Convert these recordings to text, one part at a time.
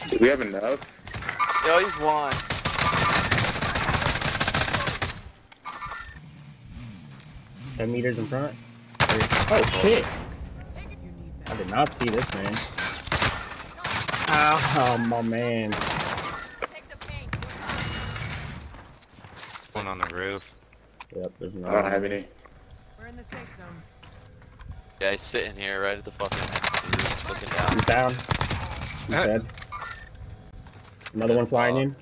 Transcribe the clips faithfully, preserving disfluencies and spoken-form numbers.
Do we have enough? Yo, he's one. Ten meters in front. Oh shit! I did not see this man. Oh my man. One on the roof. Yep, there's no. I don't have any. We're in the safe zone. Yeah, he's sitting here right at the fucking roof, looking down. He's down. He's dead. Another one flying in.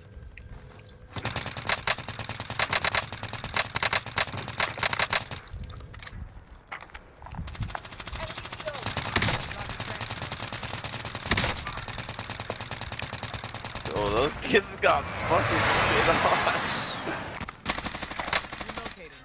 Oh, those kids got fucking shit on. Relocating.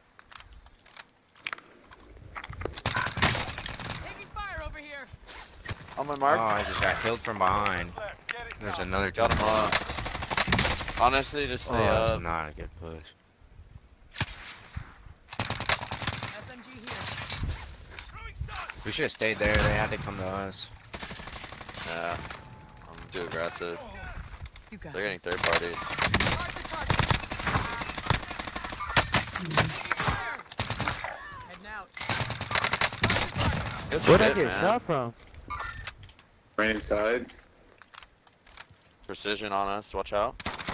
Taking fire over here. On my Oh, mark. I just got killed from behind. There's another Got him team. up. Honestly, just Oh, stay that's up. not a good push. S M G here. We should have stayed there. They had to come to us. Yeah, I'm too aggressive. You got They're getting this. third party. Heading out. Good Where'd I shit, get man. shot from? Right inside. Precision on us. Watch out.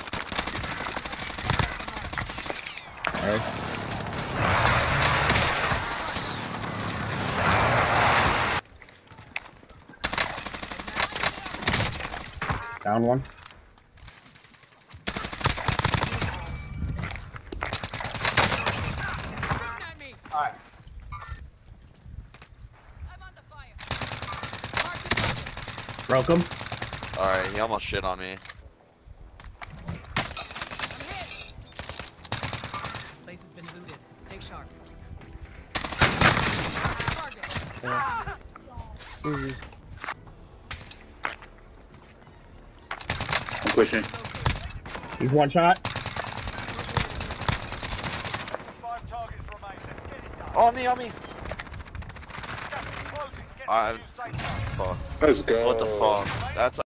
Down one. Shooting at me. Alright. I'm on the fire. Mark the target. Broke him. Alright, he almost shit on me. I'm hit. Place has been looted. Stay sharp. Target. I'm pushing. He's one shot. Oh, on me, on me. I. Fuck. Let's go. What the fuck? That's